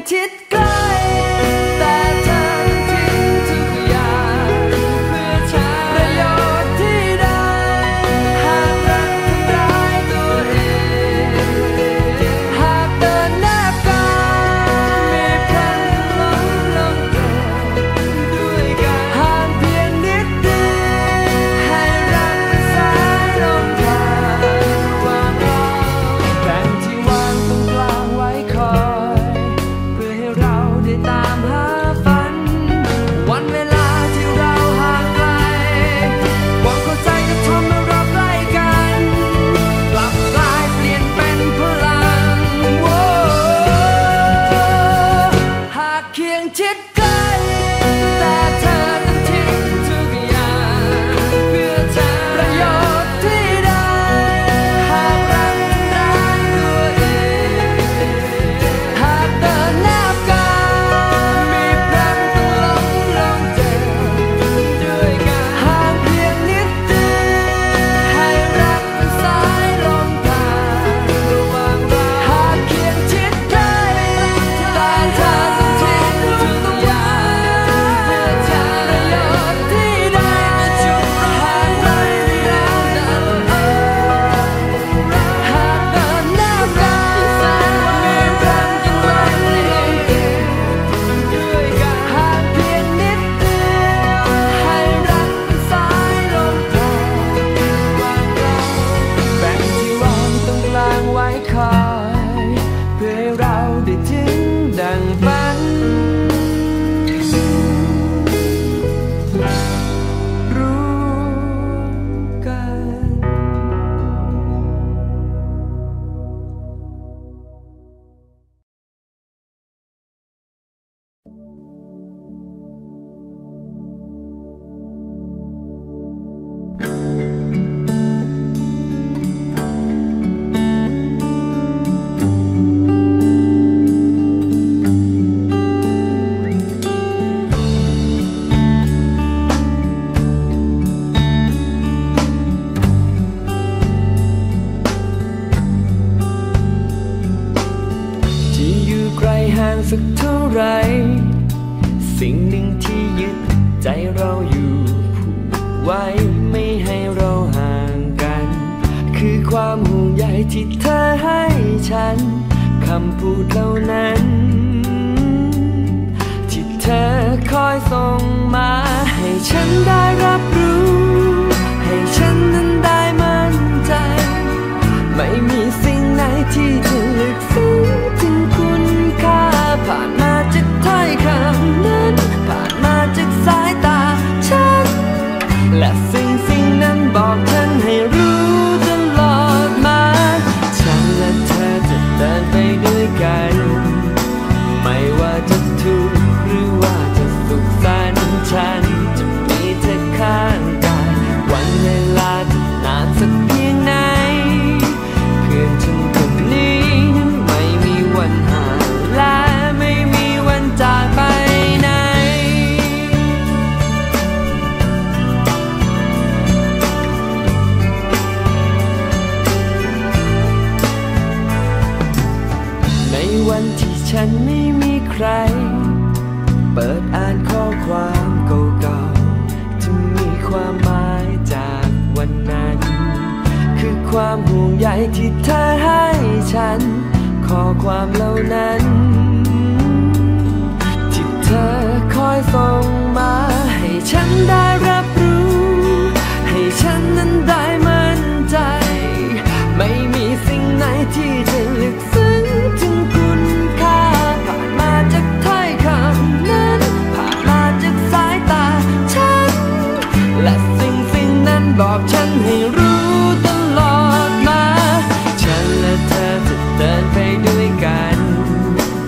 ชิดใกล้แต่เธอทิ้งทุกอย่างเพื่อใช้ประโยชน์ที่ได้หากรักทำร้ายตัวเองหากเดินแนบกายมีพลันล้มลงเกิดด้วยกันห่างเพียงนิดเดียวให้รักเป็นสายลมผ่านระหว่างเราแบ่งที่วางตรงกลางไว้คอยเพื่อให้เราได้ตามหาฝันวันเวลาที่เราห่างไกลความเข้าใจจะทำให้เราใกล้กันกลับกลายเปลี่ยนเป็นพลังหากเคียงชิดใกล้แต่เธอต้องทิ้งทุกอย่างเพื่อใช้ประโยชน์ที่ได้หากรักทำร้ายตัวเองหากเดินแนบกายมีพลันต้องล้มลงเจ็บด้วยกันห่างเพียงนิดเดียวให้รักเป็นสายลมผ่านระหว่างเราหากเคียงชิดใกล้แต่เธอต้องทิ้งทุกอย่างเพื่อใช้ประโยชน์ที่ได้หากรักทำร้ายตัวเองหากเดินแนบกายมีพลันต้องล้มลงเจ็บด้วยกันห่างเพียงนิดเดียวให้รักเป็นสายลมผ่านระหว่างเราแบ่งที่วางตรงกลางไว้คอยเพื่อให้เราได้ถึงดังฝันรู้กัน จะอยู่ไกลห่างสักเท่าไรสิ่งหนึ่งที่ยึดใจเราอยู่ผูกไว้ไม่ให้เราห่างกันคือความห่วงใยที่เธอให้ฉันคำพูดเหล่านั้นที่เธอคอยส่งมาให้ฉันได้รับรู้ให้ฉันนั้นได้มั่นใจไม่มีสิ่งไหนที่จะลึกซึ้งถึงคุณค่าผ่านมาจากถ้อยคำนั้นผ่านมาจากสายตาฉันและสิ่งนั้นบอกฉันให้รู้ตลอดมาฉันและเธอจะเดินไปด้วยกันไม่ว่าจะทุกข์หรือว่าจะสุขสันต์ฉันจะมีเธอข้างกายวันเวลาจะนานสักเพียงไหนเพื่อนฉันคนนี้นั้นไม่มีวันห่างและไม่มีวันจากไปไหนในวันที่ฉันไม่มีใครเปิดอ่านข้อความเก่าๆที่มีความหมายจากวันนั้นคือความห่วงใยที่เธอให้ฉันข้อความเหล่านั้นที่เธอคอยส่งมาให้ฉันได้รับรู้ให้ฉันนั้นได้มั่นใจไม่มีสิ่งไหนที่จะลึกซึ้งถึงคุณค่าผ่านมาจากถ้อยคำนั้นผ่านมาจากสายตาฉันและสิ่งนั้นบอกฉันให้รู้ตลอดมาฉันและเธอจะเดินไปด้วยกัน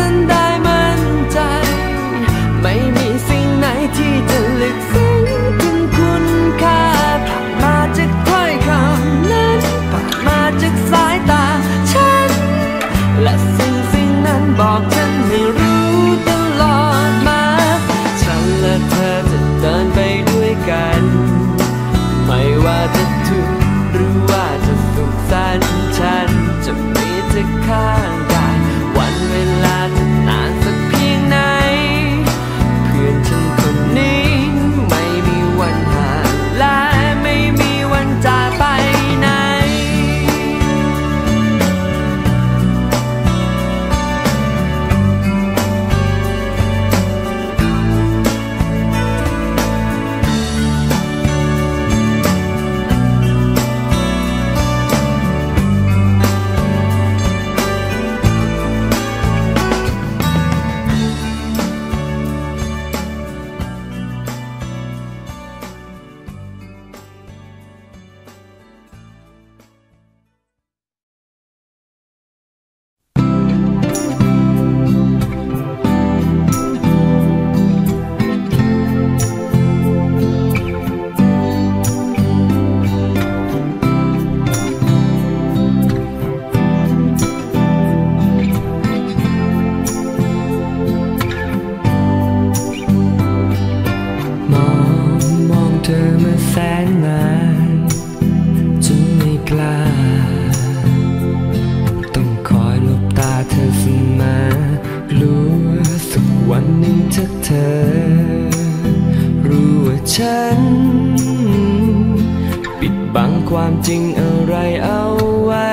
นั้นได้มั่นใจไม่มีสิ่งไหนที่จะลึกซึ้งถึงคุณค่าผ่านมาจากถ้อยคำนั้นผ่านมาจากสายตาฉันและสิ่งนั้นบอกฉันให้รู้ตลอดมาฉันและเธอจะเดินไปด้วยกันไม่ว่าจะทุกข์หรือว่าจะสุขสันต์ฉันจะมีเธอข้างกายวันเวลาจะนานสักเพียงไหนเพื่อนฉันคนนี้ไม่มีวันห่างและไม่มีวันจากไปไหนเธอมาแสนนานจนไม่กล้าต้องคอยหลบตาเธอเสมอกลัวสักวันหนึ่งถ้าเธอรู้ว่าฉันปิดบังความจริงอะไรเอาไว้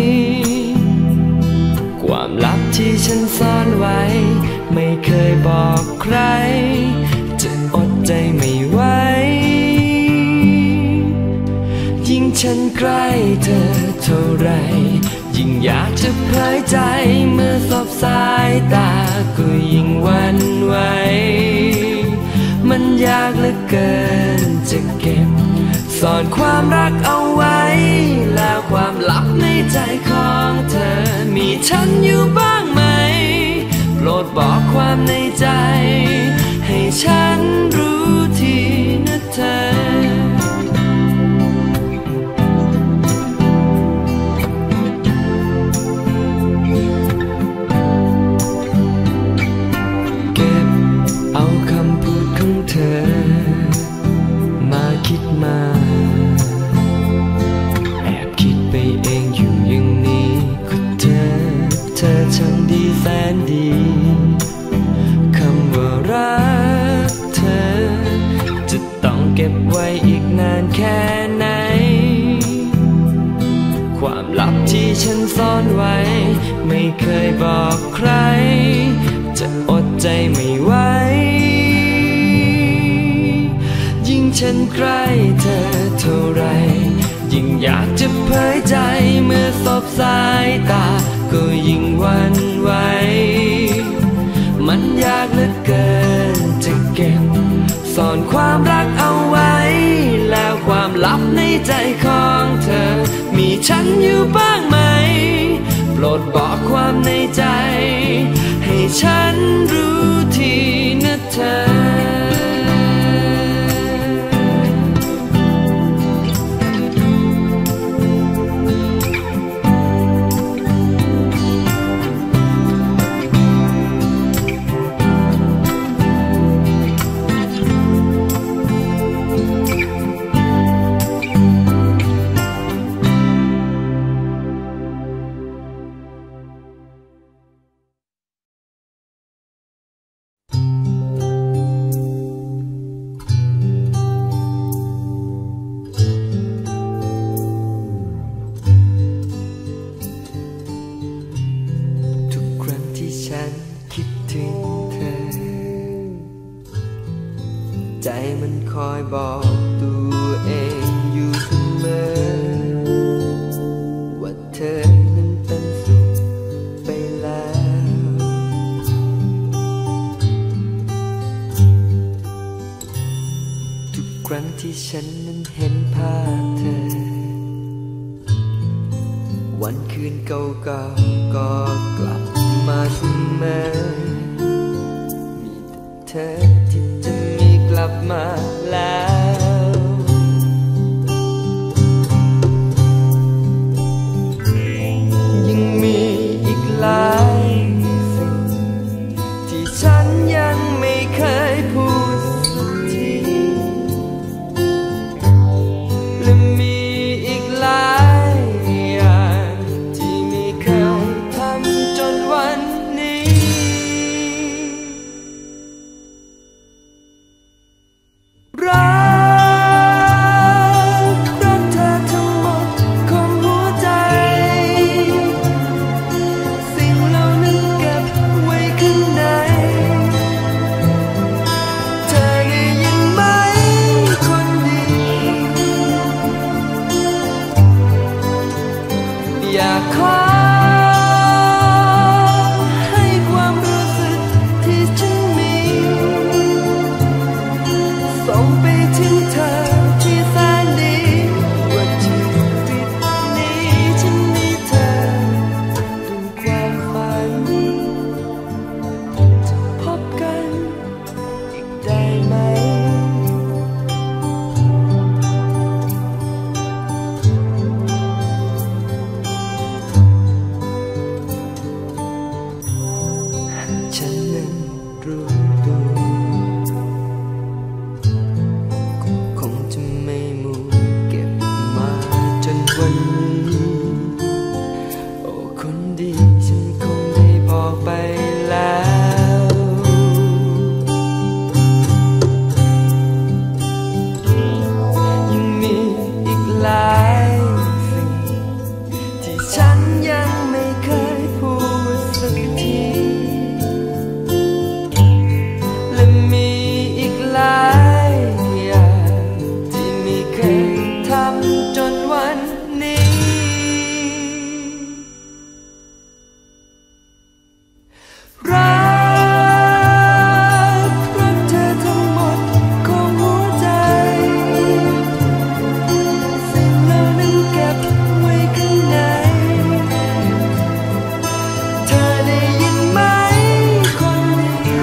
ความลับที่ฉันซ่อนไว้ไม่เคยบอกใครจะอดใจไม่ไหวยิ่งฉันใกล้เธอเท่าไรยิ่งอยากจะเผยใจเมื่อสบสายตาก็ยิ่งหวั่นไหวมันยากเหลือเกินจะเก็บซ่อนความรักเอาไว้แล้วความลับในใจของเธอมีฉันอยู่บ้างไหมโปรดบอกความในใจให้ฉันรู้ทีนะเธอคิดมาแอบคิดไปเองอยู่อย่างนี้ก็เธอช่างดีแสนดีคำว่ารักเธอจะต้องเก็บไว้อีกนานแค่ไหนความลับที่ฉันซ่อนไว้ไม่เคยบอกใครจะอดใจไม่ไหวยิ่งฉันใกล้เธอเท่าไรยิ่งอยากจะเผยใจเมื่อสบสายตาก็ยิ่งหวั่นไหวมันยากเหลือเกินจะเก็บซ่อนความรักเอาไว้แล้วความลับในใจของเธอมีฉันอยู่บ้างไหมโปรดบอกความในใจให้ฉันรู้ทีนะเธอใจมันคอยบอกตัวเองอยู่เสมอว่าเธอนั้นเป็นสุขไปแล้วทุกครั้งที่ฉันนั้นเห็นภาพเธอวันคืนเก่าๆก็กลับมาเสมอมีแต่เธอที่จะมีกลับมาแล้วยังมีอีกหลายสิ่งที่ฉันยังไม่เคยพูดสักทีและมีอีกหลายอย่างที่ไม่เคยทำจนวันนี้รักเธอทั้งหมดของหัวใจสิ่งเหล่านั้นเก็บไว้ข้างในเธอได้ยินไหมคนดีอยากขอให้ความรู้สึกที่ฉันมีส่งไปถึงเธอที่แสนดีว่าชีวิตนี้ฉันมีเธอถึงความฝันจะพบกันอีกได้ไหมฉันนั้นรู้ตัวคงจะไม่มูเก็บมาจนวันนี้โอ้คนดีฉันคงได้บอกไปแล้วยังมีอีกหลายสิ่งที่ฉันยังไม่เคยพูดสักทีและมีอีกหลายอย่างที่ไม่เคยทำจนวันนี้รักเธอทั้งหมดของหัวใจสิ่งเหล่านั้นเก็บไว้ข้างในเธอได้ยินไหมคนดี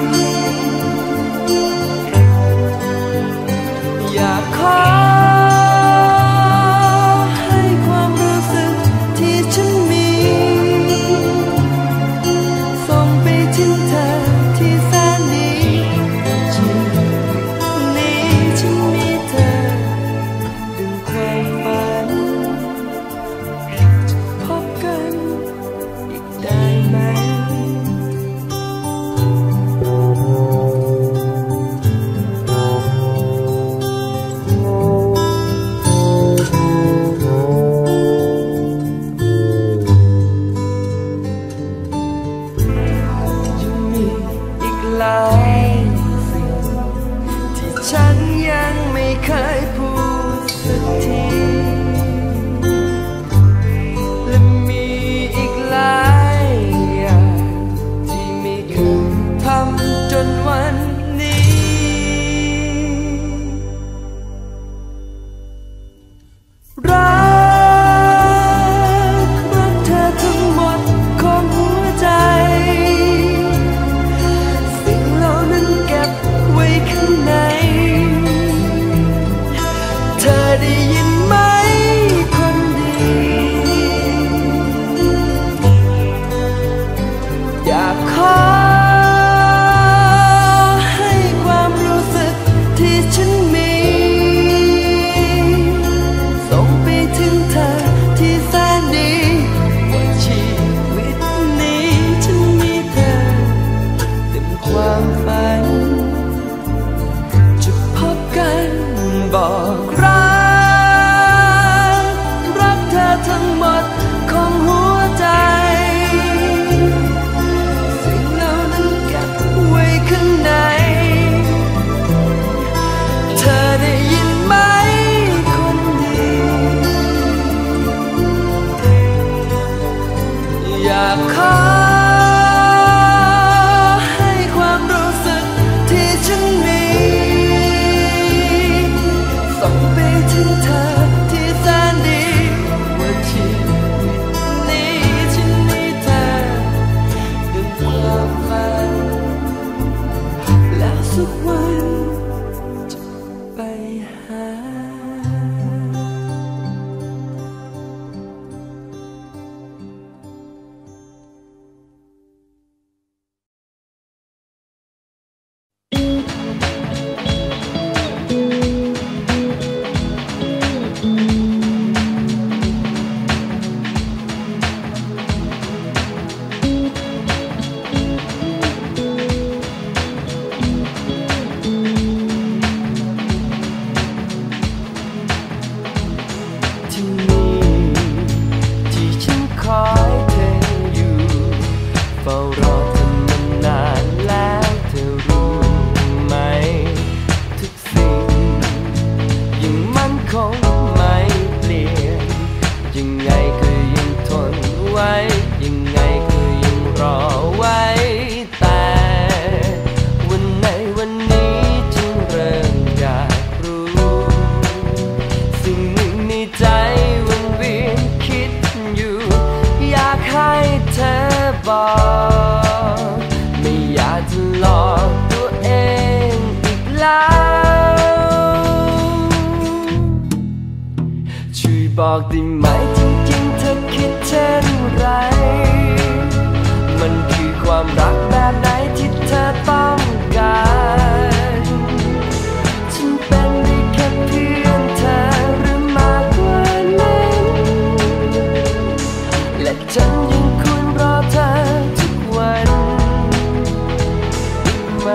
อยากขอให้ความรู้สึกที่ฉันมีส่งไปถึงเธอที่แสนดีชีวิตนี้ฉันมีเธอดึงความฝันจะพบกันอีกได้ไหมยังมีอีกหลายสิ่งที่ฉันยังไม่เคยพูดสักทีและมีอีกหลายอย่างที่ไม่เคยทำจนวันนี้รักเธอทั้งหมดของหัวใจสิ่งเหล่านั้นเก็บไว้ข้างในเธอได้ยินไหมคนดีอยากขอให้ความรู้สึกที่ฉันมีส่งไปถึงเธอที่แสนดีว่าชีวิตนี้ฉันมีเธอถึงความฝันจะพบกันบอกรักเธอทั้งหมดของหัวใจสิ่งเหล่านั้นเก็บไว้ข้างในเธอได้ยินไหมคนดีอยากขอให้ความรู้สึกที่ฉันมีส่งไปกวันจะไปหาไม่อยากจะหลอกตัวเองอีกแล้วช่วยบอกได้ไหมจริงๆเธอคิดเช่นไรมันคือความรักแบบไหนที่เธอต้องการฉันเป็นได้แค่เพื่อนเธอหรือมากกว่านั้นและฉันยังควรรอเธอทุกวันไหม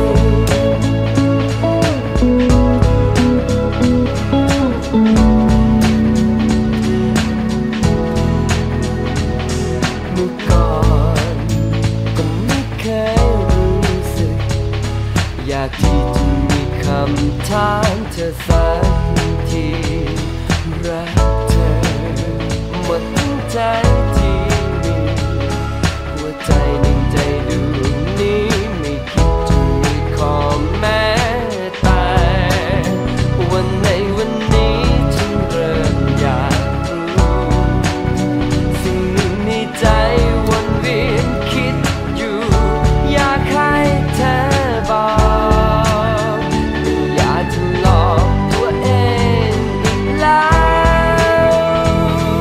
เมื่อก่อนก็ไม่เคยรู้สึกอยากที่จะมีคำถามเธอสักทีรักเธอหมดทั้งใจที่มีหัวใจหนึ่งใจดวงนี้ไม่คิดจะมีข้อแม้แต่วันในวันนี้ฉันเริ่มอยากรู้สิ่งหนึ่งในใจวนเวียนคิดอยู่อยากให้เธอบอกไม่อยากจะหลอกตัวเองอีกแล้ว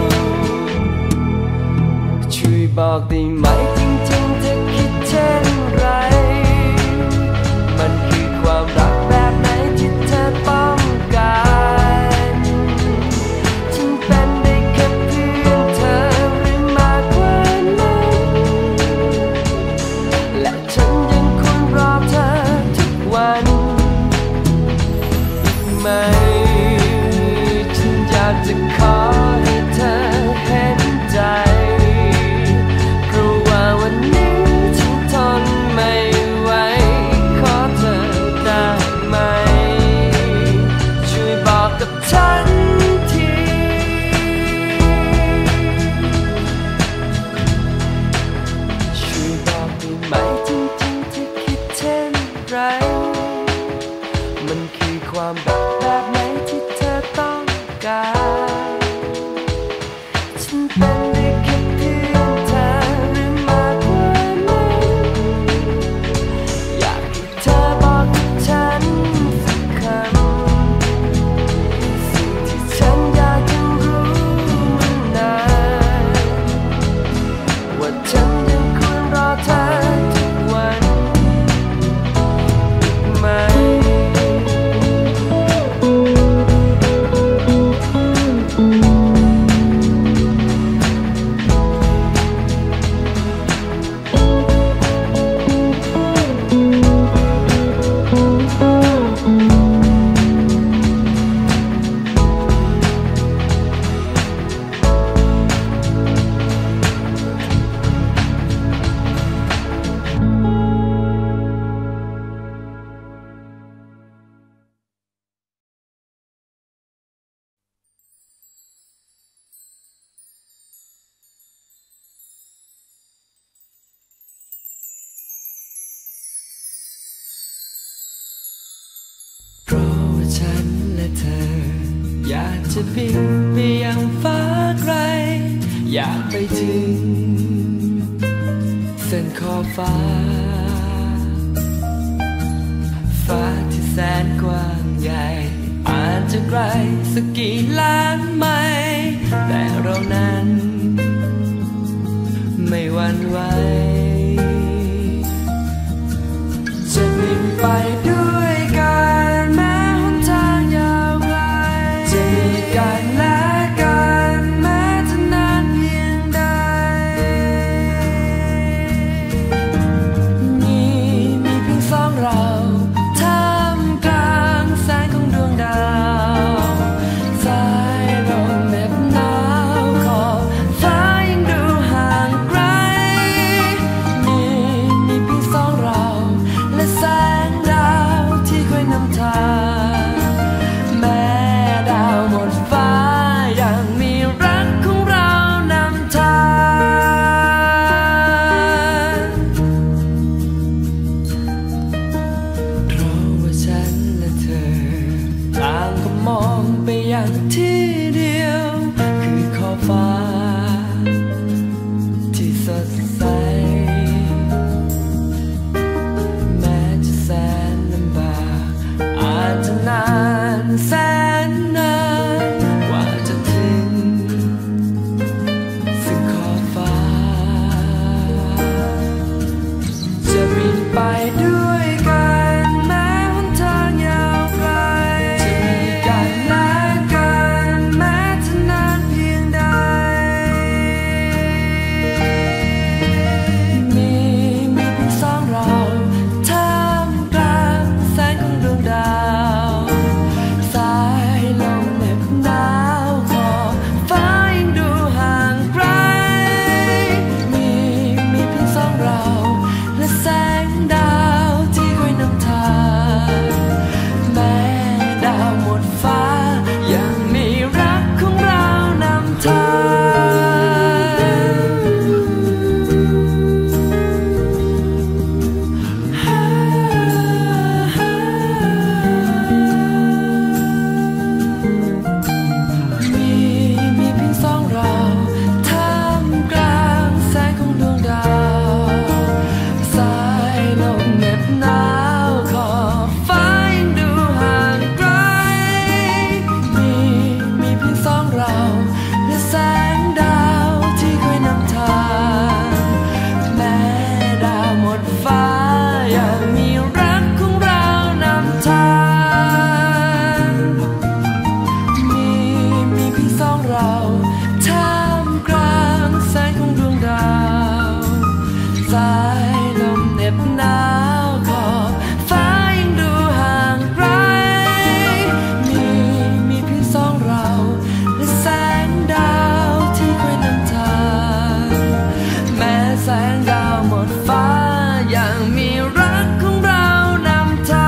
ช่วยบอกได้ไหมจริงๆเธอคิดเช่นไรมันคือความรักแบบไหนที่เธอต้องการฉันเป็นได้แค่เพื่อนเธอหรือมากกว่านั้นและฉันยังควรรอเธอทุกวันไหมฉันอยากจะขอให้เธอเห็นใจเพราะว่าวันนี้ฉันทนไม่ไหวขอเธอได้ไหมช่วยบอกกับฉันทีช่วยบอกได้ไหมจริงๆเธอคิดเช่นไรมันคือความรักแบบไหนที่เธอต้องการฉันเป็นได้แค่เพื่อนเธอหรือมากกว่านั้นอยากให้เธอบอกกับฉันสักคำสิ่งที่ฉันอยากจะรู้มานานว่าฉันยังควรรอเธอทุกวันไหม อยากจะบินไปยังฟ้าไกลอยากไปถึงเส้นขอบฟ้าฝัใหญ่อาจจะไกลสักกี่ล้านไมล์แต่เรานั้นไม่หวั่นไหวจะบินไปด้วยกันแม้หนทางยาวไกลจะมีกันและกันแม้จะนานเพียงใดนี่มีเพียงสองเราท่ามกลางแสงของดวงดาวสายลมเหน็บหนาวขอบฟ้ายังดูห่างไกลนี่มีเพียงสองเราและแสงดาวที่คอยนำทางแม้ดาวหมดฟ้ายังมีรักของเรานำทางเพราะว่าฉันและเธอต่างก็มองไปอย่างที่เดียวคือขอบฟ้าที่สดใสแม้จะแสนลำบากอาจจะนานแสนนานกว่าจะถึงซึ่งขอบฟ้าจะบินไปด้วยกันแม้หนทางยาวไกลจะมีกันและกันแม้จะนานเพียงใดมีเพียงสองเราท่ามกลางแสงของดวงดาวสายลมเหน็บหนาวขอบฟ้ายังดูห่างไกลมีเพียงสองเราและแสงดาวที่คอยนำทางแม้ดาวหมดฟ้ายังมีรักของเรานำทางมีเพียงสองเราท่ามกลางแสงของดวงดาวสายลมเหน็บหนาวขอบฟ้ายังดูห่างไกลมีเพียงสองเราและแสงดาวที่คอยนำทางแม้ดาวหมดฟ้ายังมีรักของเรานำทางมีเพียงสองเราท่ามกลางแสงของดวงดาวสายลมเหน็บหนาวขอบฟ้ายังดูห่างไกลมีเพียงสองเราและแสงดาวที่คอยนำทางแม้แสงดาวหมดฟ้ายังมีรักของเรานำทาง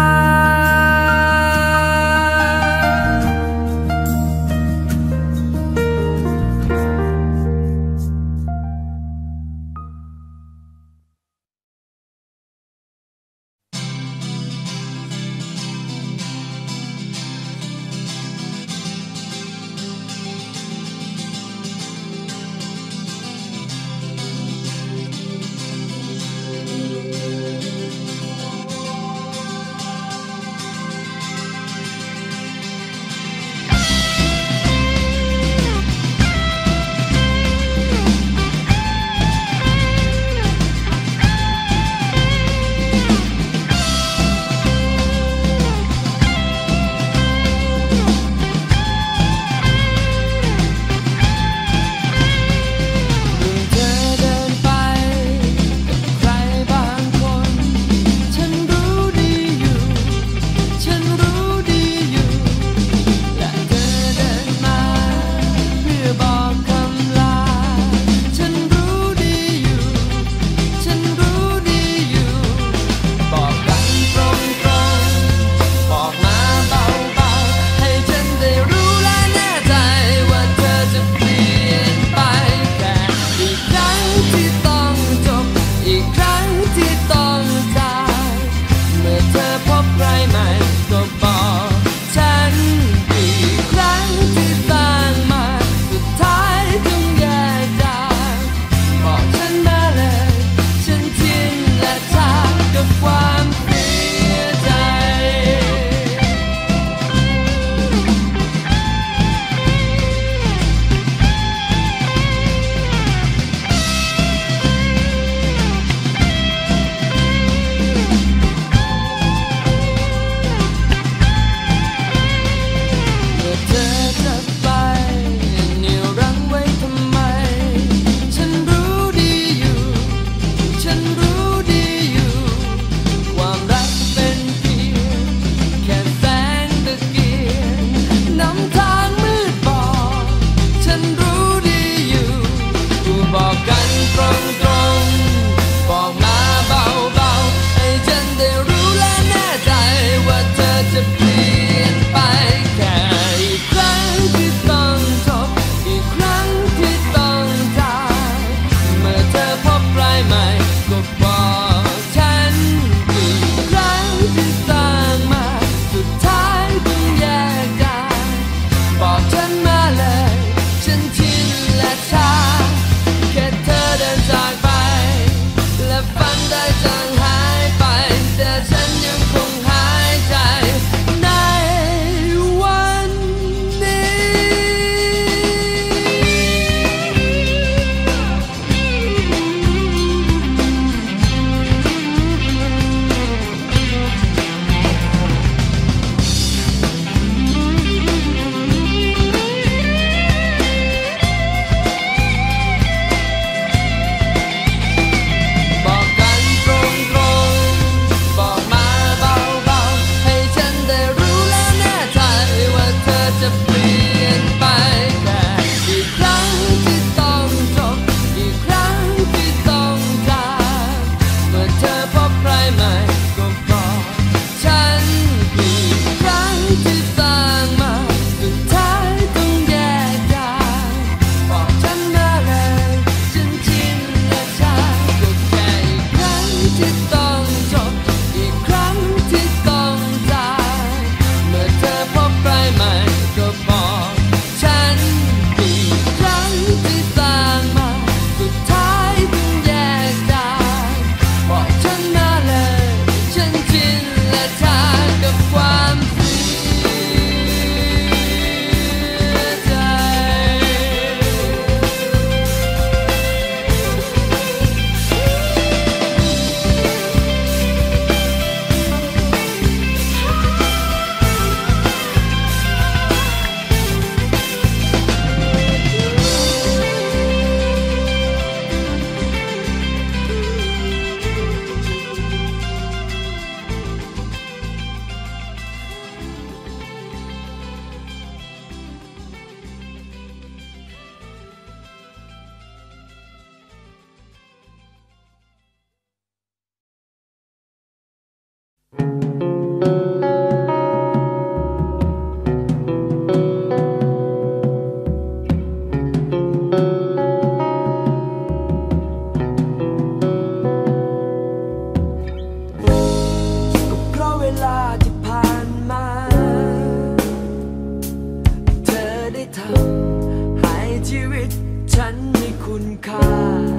ค่า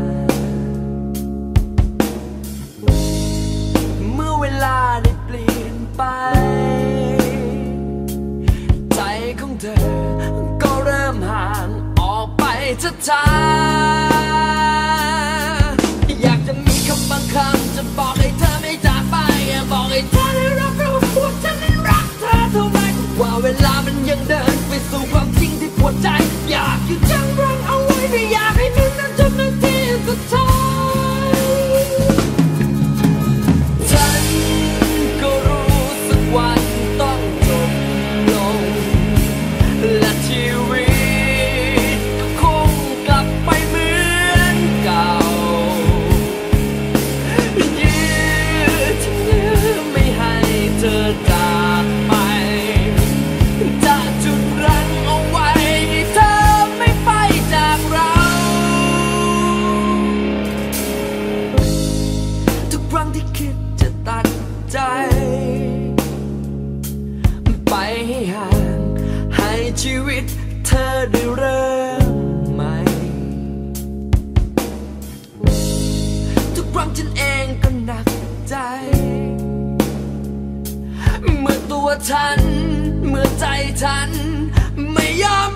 เมื่อเวลาได้เปลี่ยนไปใจของเธอก็เริ่มห่างออกไปช้าๆอยากจะมีคำบางคำจะบอกให้เธอไม่จากไปบอกให้เธอได้รับรู้ว่าฉันนั้นรักเธอเท่าไรว่าเวลามันยังเดินไปสู่ความจริงที่ปวดใจอยากหยุดยั้งรั้งเอาไว้ไม่อยากให้มันนั้นจบนาทีสุดท้ายฉันก็รู้สักวันต้องจบลงและชีวิตก็คงกลับไปเหมือนเก่ายื้อไม่ให้เธอจากไปจะจุดรั้งเอาไว้ให้เธอไม่ไปจากเราทุกครั้งที่คิดจะตัดใจไปให้ห่างให้ชีวิตเธอได้เริ่มใหม่ทุกครั้งฉันเองก็หนักใจเมื่อตัวฉันเมื่อใจฉันไม่ยอม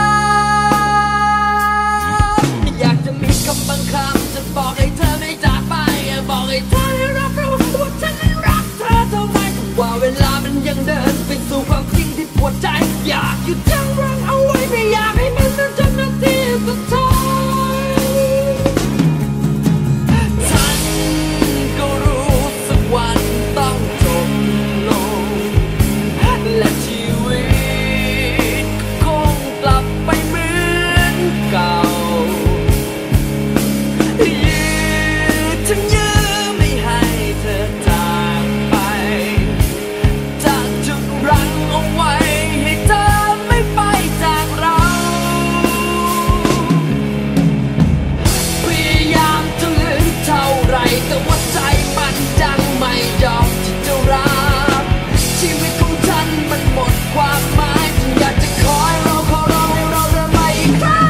รับอยากจะมีคำบางคำจะบอกให้เธอไม่จากไปบอกให้เธอได้รับรู้ว่าฉันนั้นรักเธอเท่าไรว่าเวลามันยังเดินไปสู่ความจริงที่ปวดใจอยากหยุดยั้งรั้งเอาไว้ไม่อยากให้มันนั้นจบนาทีสุดท้ายฉันก็รู้สักวันต้องจบลงและชีวิตก็คงกลับไปเหมือนเก่ายื้อไม่ให้เธอจากไปจะจุดรั้งเอาไว้ให้เธอไม่ไปจากเราพยายามจะลืมเท่าไรแต่ว่าใจมันจังไม่ยอมที่จะรับชีวิตของฉันมันหมดความหมายจึงอยากจะขอให้เราขอร้องให้เราเดินไปอีกครั้ง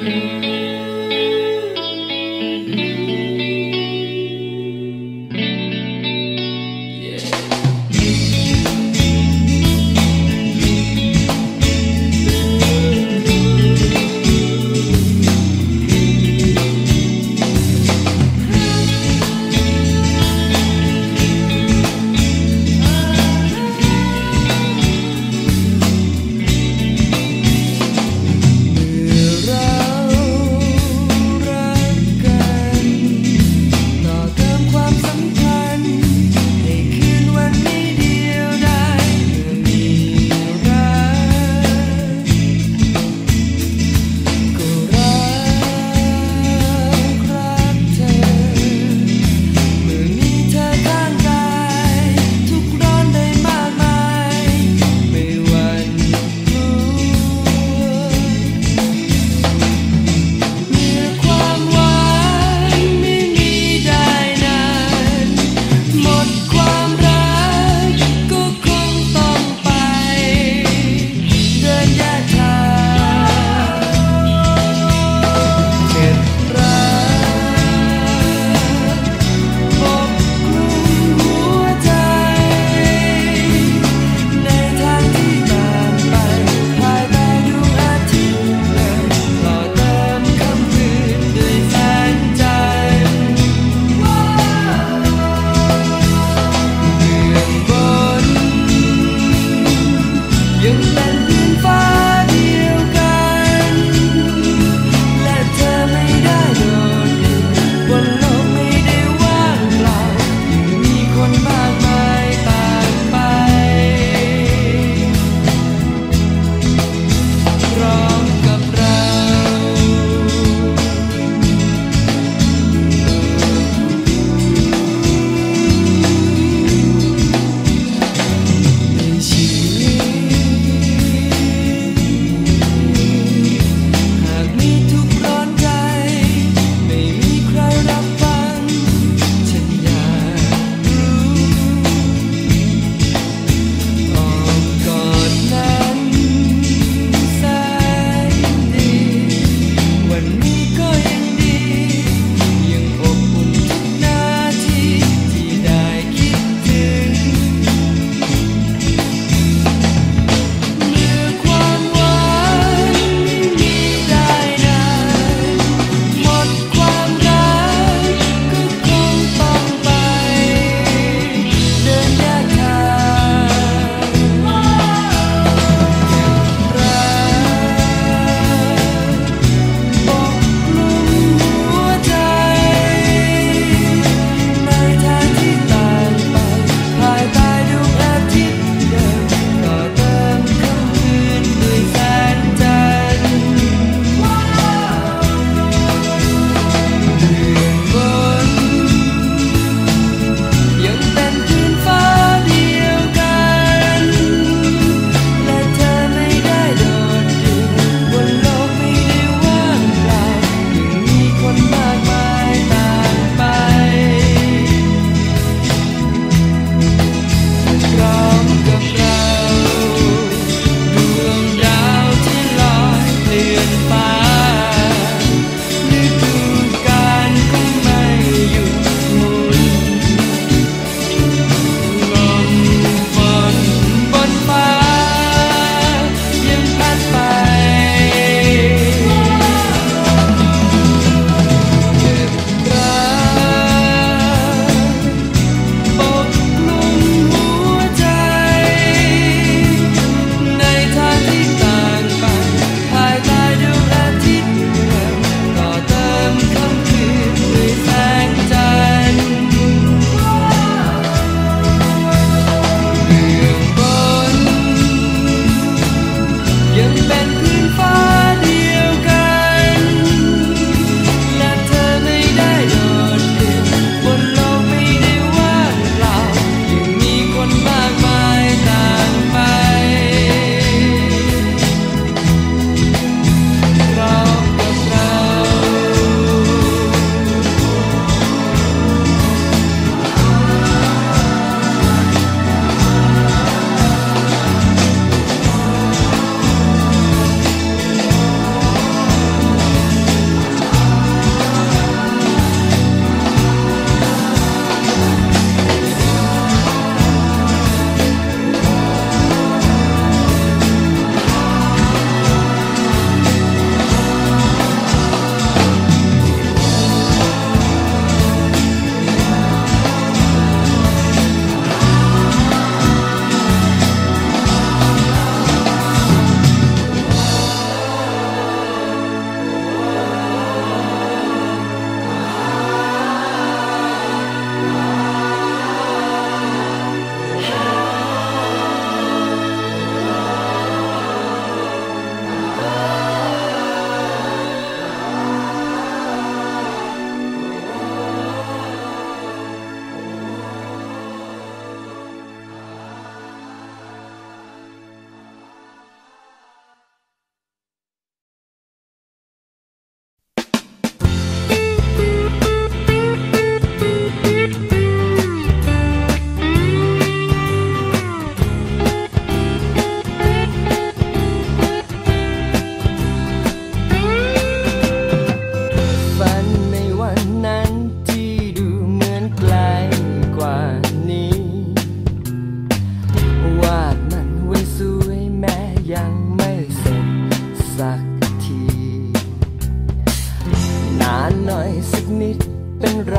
เ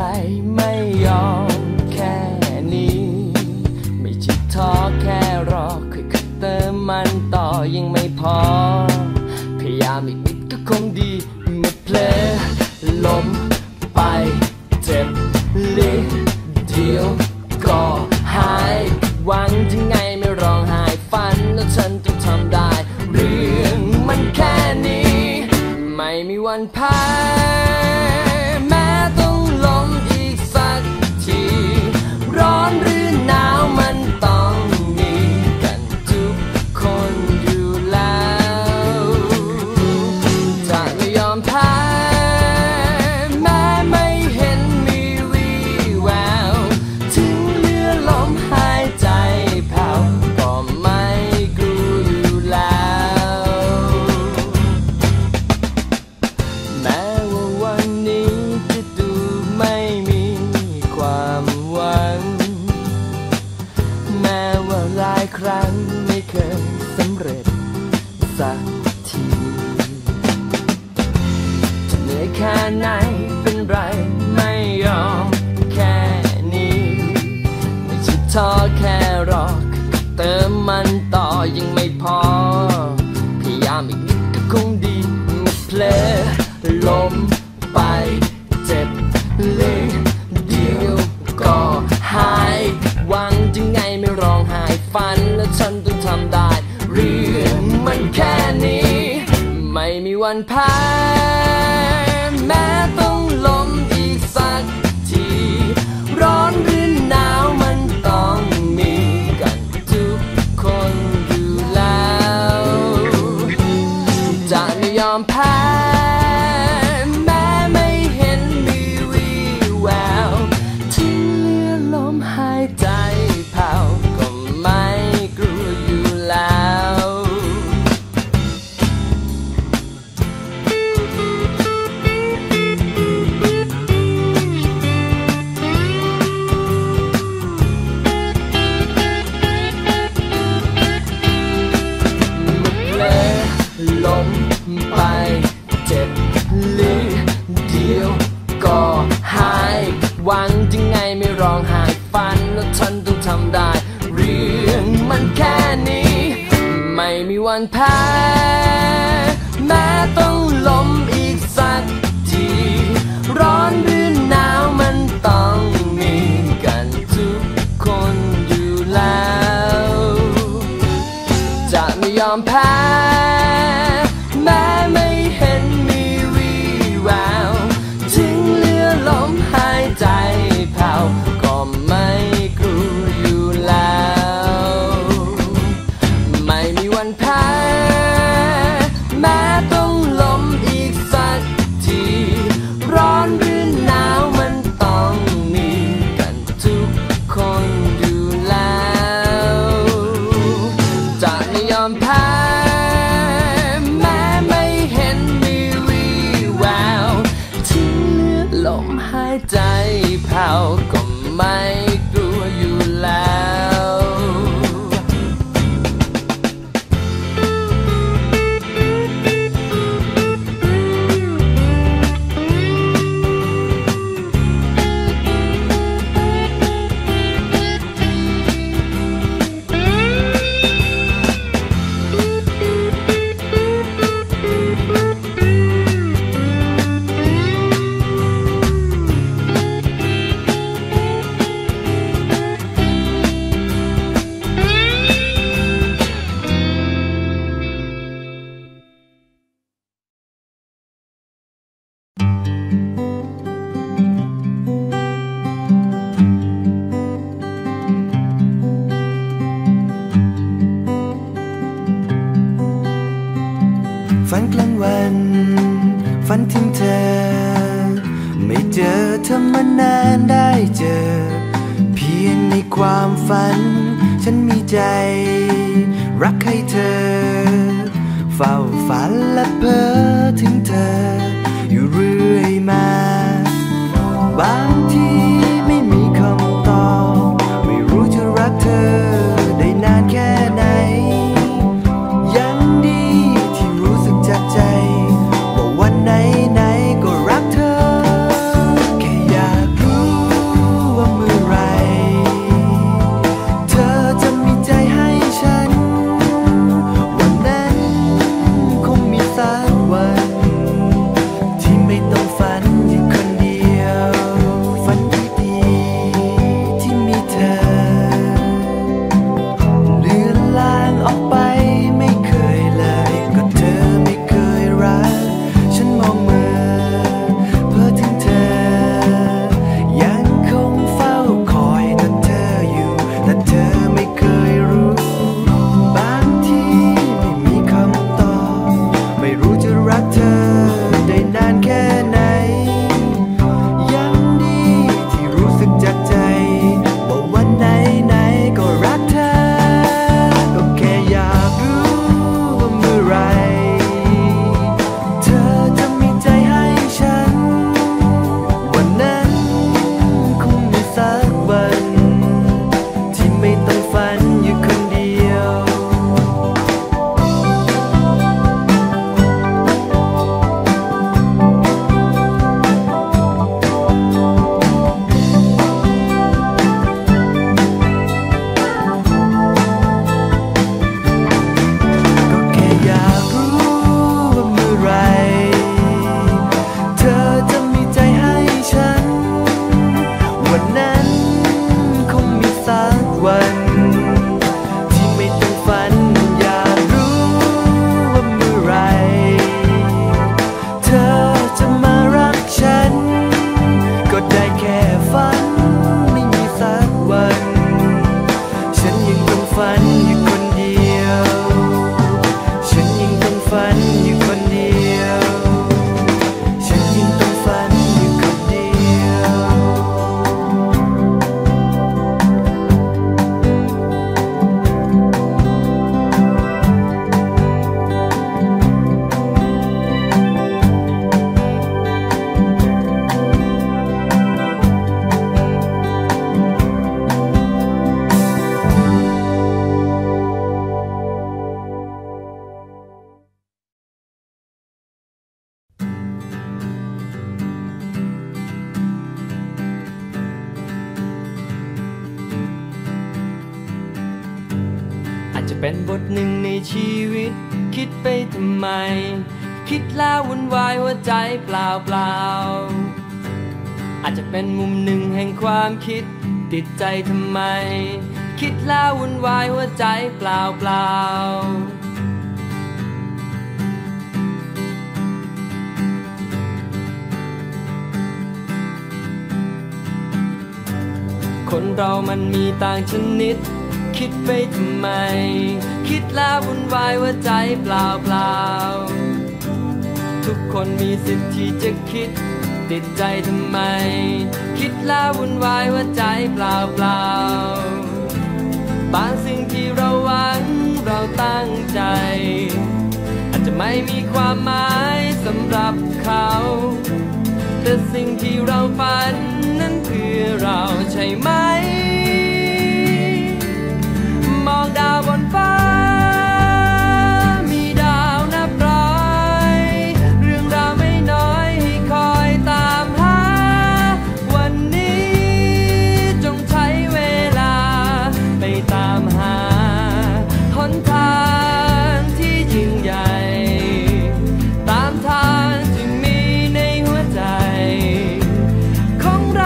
ไม่ยอมแค่นี้ไม่ใช่ท้อแค่รอค่อยๆเติมมันต่อยังไม่พอพยายามอีกนิดก็คงดีเมื่อเพลอล้มไปเจ็บลิดเดียวก็หายหวังยังไงไม่ร้องไห้ฝันแล้วฉันต้องทำได้เรื่องมันแค่นี้ไม่มีวันแพ้แม้ต้องล้มอีกสักทีร้อนหรือหนาวมันต้องมีกันทุกคนอยู่แล้วจะไม่ยอมแพ้แม้ไม่เห็นมีวี่แววถึงเหลือลมหายใจแผ่วก็ไม่กลัวอยู่แล้วแม้ว่าวันนี้จะดูไม่มีความหวังแม้ว่าหลายครั้งไม่เคยสำเร็จสักทีจะเหนื่อยแค่ไหนเป็นไรไม่ยอมแค่นี้ไม่ใช่ท้อแค่รอเติมมันต่อยังไม่พอพยายามอีกนิดก็คงดีไม่เพลอล้มไปเจ็บเลยเดียวก็หายหวังยังไงไม่ร้องไห้ฝันแล้วฉันต้องทำได้เรื่องมันแค่นี้ไม่มีวันแพ้แม้ต้องล้มอีกสักทีร้อนหรือหนาวมันต้องมีกันทุกคนอยู่แล้วจะไม่ยอมแพ้แม้ไม่เห็นมีวี่แววถึงเหลือลมหายใจแผ่วก็ไม่กลัวอยู่แล้วล้มไปเจ็บลิเดียวก็หายหวังยังไงไม่ร้องไห้ฝันแล้วฉันต้องทำได้เรื่องมันแค่นี้ไม่มีวันแพ้แม้ต้องล้มอีกสักทีร้อนหรือหนาวมันต้องมีกันทุกคนอยู่แล้วจะไม่ยอมแพ้แม้ไม่เห็นมีวี่แววถึงเหลือลมหายใจแผ่วก็ไม่กลัวอยู่แล้วไม่มีวันแพ้แม้ต้องล้มอีกสักทีร้อนหรือหนาวมันต้องมีกันทุกคนอยู่แล้วจะไม่ยอมแพ้แม้ไม่เห็นมีวี่แววถึงเหลือลมหายใจแผ่วก็ไม่กลัวอยู่แล้วฝันกลางวันฝันถึงเธอไม่เจอเธอมานานได้เจอเพียงในความฝันฉันมีใจรักให้เธอเฝ้าฝันและเพ้อถึงเธออยู่เรื่อยมาบางทีไม่มีคำตอบไม่รู้จะรักเธอได้นานแค่ไหนยังดีที่รู้สึกจากใจว่าวันไหนก็รักเธอแค่อยากรู้เป็นบทหนึ่งในชีวิตคิดไปทำไมคิดแล้ววุ่นวายหัวใจเปล่าเปล่าอาจจะเป็นมุมหนึ่งแห่งความคิดติดใจทำไมคิดแล้ววุ่นวายหัวใจเปล่าเปล่าคนเรามันมีต่างชนิดคิดไปทำไมคิดแล้ววุ่นวายหัวใจเปล่าเปล่าทุกคนมีสิทธิ์ที่จะคิดติดใจทำไมคิดแล้ววุ่นวายหัวใจเปล่าเปล่าบางสิ่งที่เราหวังเราตั้งใจอาจจะไม่มีความหมายสำหรับเขาแต่สิ่งที่เราฝันนั้นคือเราใช่ไหมมองดาวบนฟ้ามีดาวนับร้อยเรื่องราวไม่น้อยให้คอยตามหาวันนี้จงใช้เวลาไปตามหาหนทางที่ยิ่งใหญ่ตามทางที่มีในหัวใจของเรา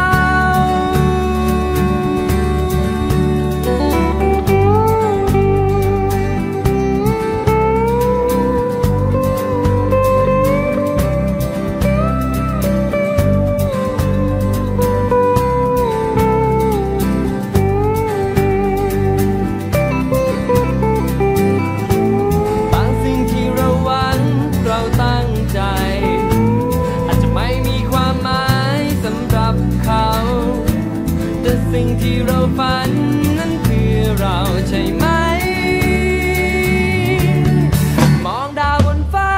สิ่งที่เราฝันนั้นคือเราใช่ไหมมองดาวบนฟ้า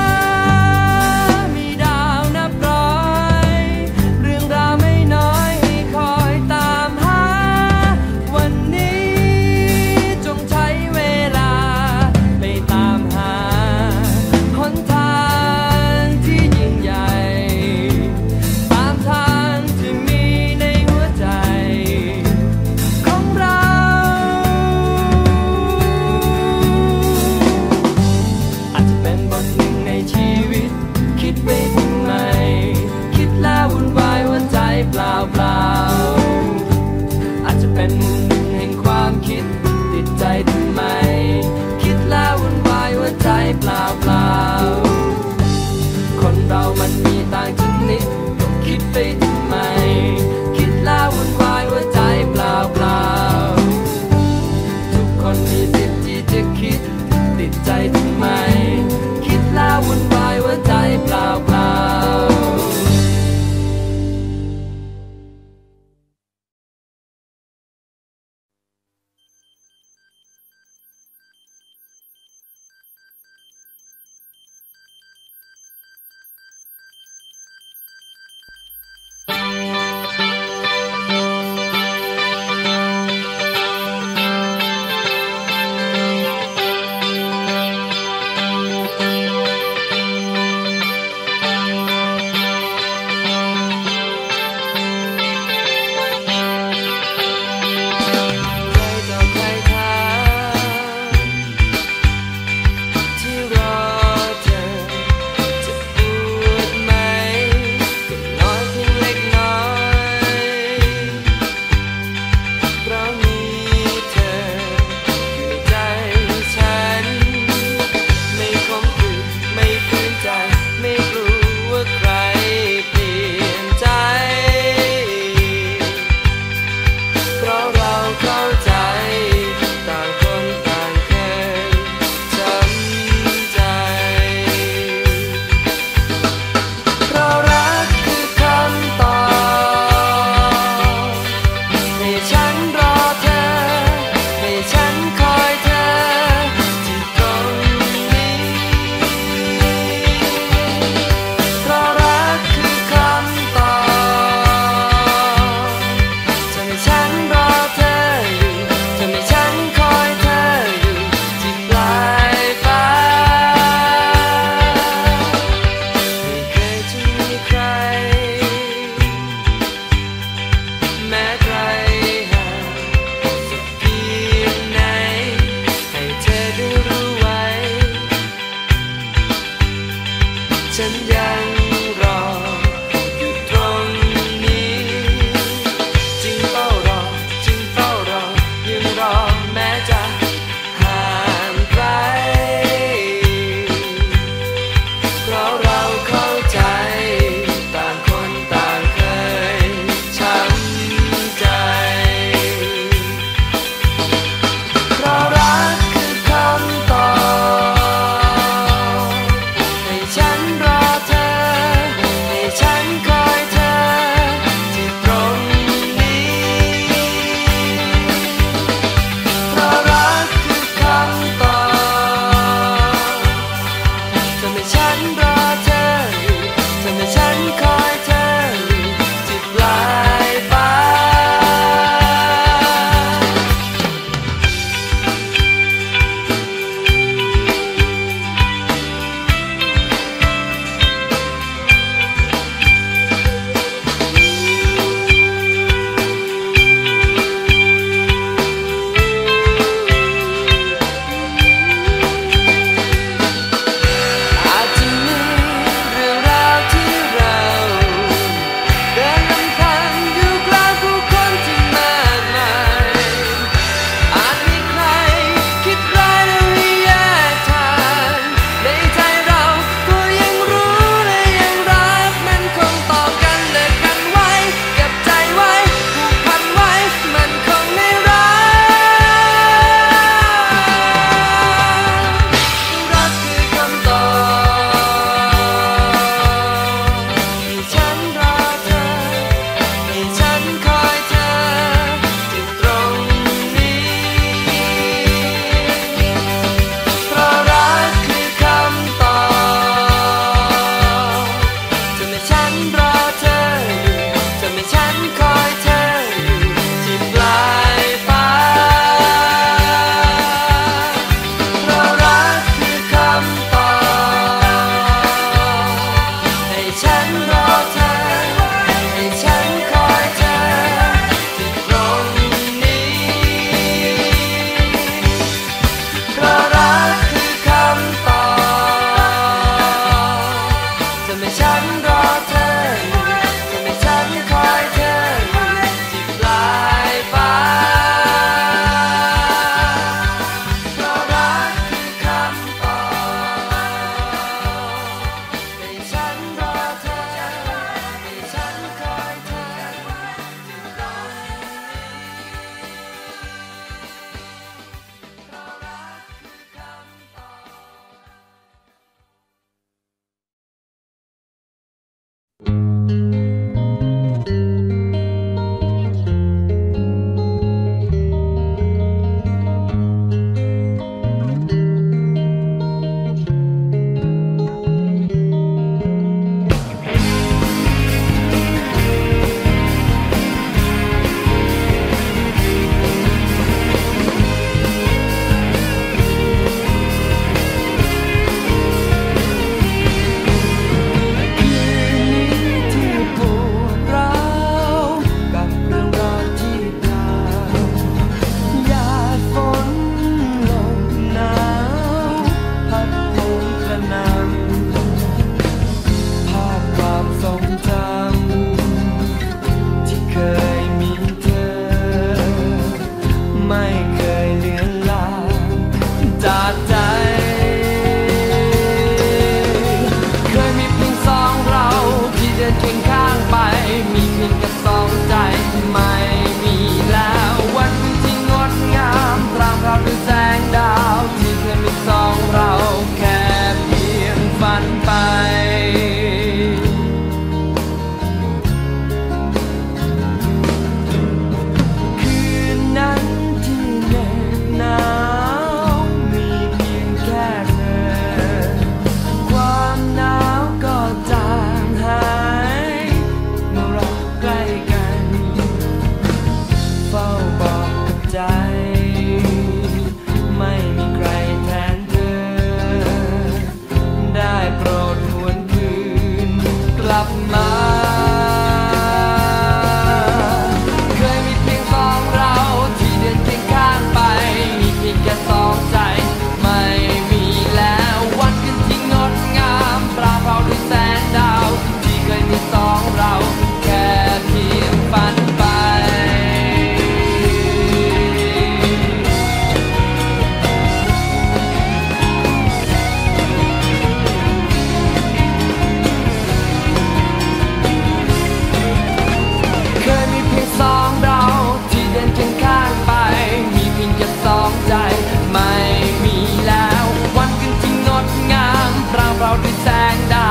มีดาวนับร้อยเรื่องราวไม่น้อยให้คอยตามหาวันนี้จงใช้เวลาไปตามหาหนทางที่ยิ่งใหญ่ตามทางที่มีในหัวใจของเราฉันยังรออยู่ตรงนี้จึงเฝ้ารอยังรอแม้จะห่างไกลเพราะเราเข้าใจต่างคนต่างเคยช้ำใจเพราะรักคือคำตอบให้ฉันรอเธอ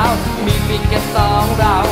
มีปีกแค่สองเรา